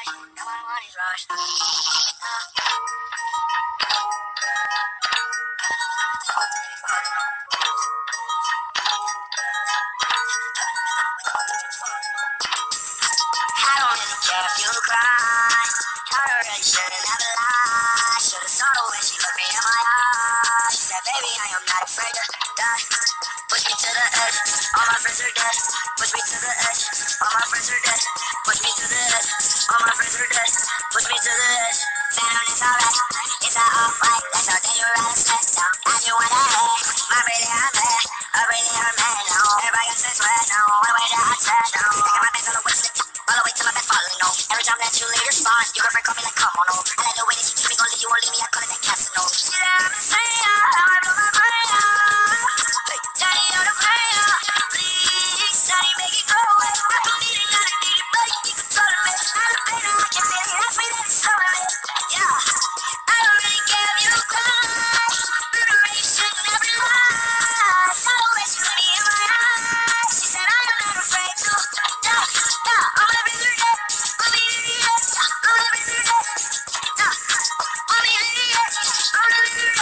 don't really care if you cry. I already shouldn't have lied. Should've saw the way she looked me in my eyes. She said, baby, I am not afraid to die. Push me to the edge, all my friends are dead. Push me to the edge, all my friends are dead. Push me to the edge, all my friends are dead. Push me to the edge. Sound is alright, it's not alright. That's how then you ride a step down. I just wanna head, my really I'm mad. I really am mad now. Everybody got sense right now. What the way that I said now. Taking my best all the way to the top. All the way to my best falling, no. Every time that you leave your spot, your girlfriend call me like, come on, no. I like the way that she keep me, gon' leave you, won't leave me, I call it that casino. She said, I'm insane, I blow my brain out. Daddy, on the prayer, please, Daddy, make it go away. I don't need it, not a need it, but you control me. Not a pain, I can feel it, that's me, that it's over me. Yeah, I don't really care if you cry. But the race should never lie. So the way she looked me in my eyes. She said, I am not afraid to die. Yeah, I'm gonna be through that. I'm gonna be through that. I'm gonna be through that. Yeah, I'm gonna be through that. I'm gonna be through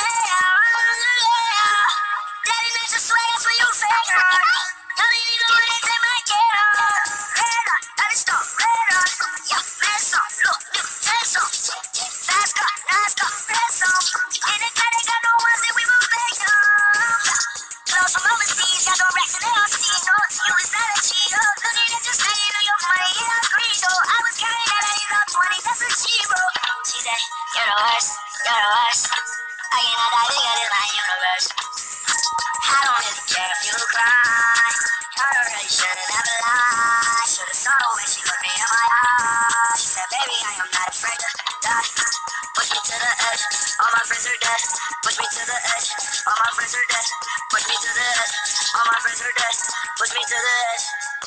that. Daddy, not just swear, that's what you fake. Tell me you know what it take my care of. Red on, gotta stop, red on. Yeah, red song, look, new, red song. Fast car, nice car, red song. In the car, they got no ones that we will make them. Clothes from overseas, got no racks and they don't see no. You is not a cheater. Looking at just how you know your money, yeah, I agree though. I was counting that I got 20, that's a cheat, bro. She said, you're the worst, you're the worst. I cannot die bigger than my universe. I don't really care if you cry. I already shouldn't have lied. Should've saw the way she looked me in my eyes. She said, baby, I am not afraid to die. Push me to the edge, all my friends are dead. Push me to the edge, all my friends are dead. Push me to the edge, all my friends are dead. Push me to the edge.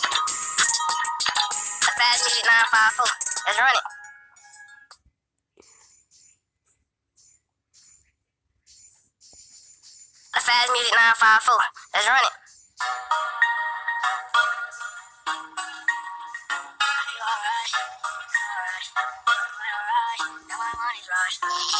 A fast music 954, let's run it. A fast music 954, let's run it. Now my money's right.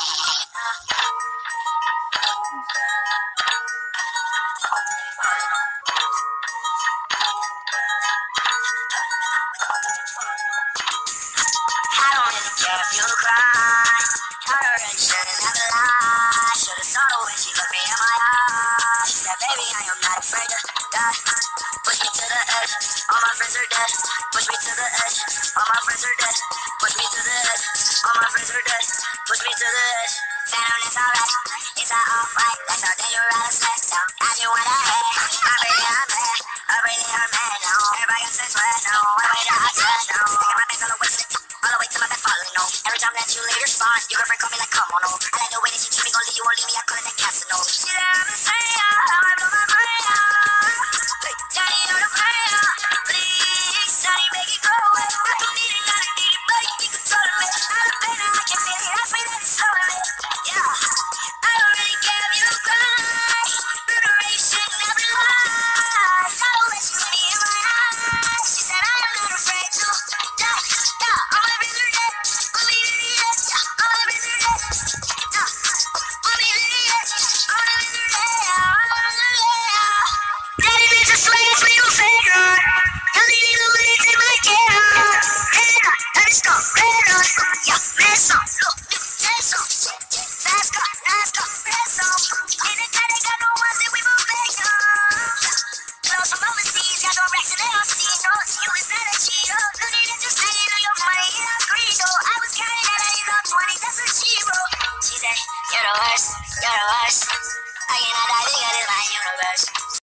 I don't really care if you cry. I already shouldn't have lied. Should've saw the way she looked me in my eyes. She said, baby, I am not afraid to die. Push me to the edge, all my friends are dead. Push me to the edge, all my friends are dead. Push me to the edge, all my friends are dead. Push me to the edge. Sound is alright, it's not alright. That's how then you ride a step down. I just wanna head, I really am mad. I really am mad now. Everybody got sense right now. What the way that I said now. Taking my best all the way to the top. All the way to my best falling, no. Every time that you leave your spot, your girlfriend call me like, come on, no. I like the way that she keep me, gon' leave you, won't leave me, I call it that casino. She said, I'm insane, I blow my brain out. Daddy, on the prayer, please, Daddy, make it go away. I don't need it, not a need it, but you control me. Not a pain, I can feel it, that's me, that it's over me. Yeah, I don't really care if you cry. But the race should never lie. So the way she looked me in my eyes. She said, I am not afraid to die. Yeah, I'm gonna be through that. I'm gonna be through that. I'm gonna be through that. Yeah, I'm gonna be through that. I'm gonna be through that. Daddy, bitch, I swear that's what you figure. Tell me you know what it take my care. Red on, let's go, red on. Yeah, red song, look, new, red song. Fast car, nice car, red song. In the car, they got no ones that we will make them. Clothes from overseas, got no racks and they don't see no. You is not a cheater. Looking at just how you know your money, yeah, I agree though. I was counting that I got 20, that's a cheat, bro. She said, you're the worst, you're the worst. I cannot die bigger than my universe.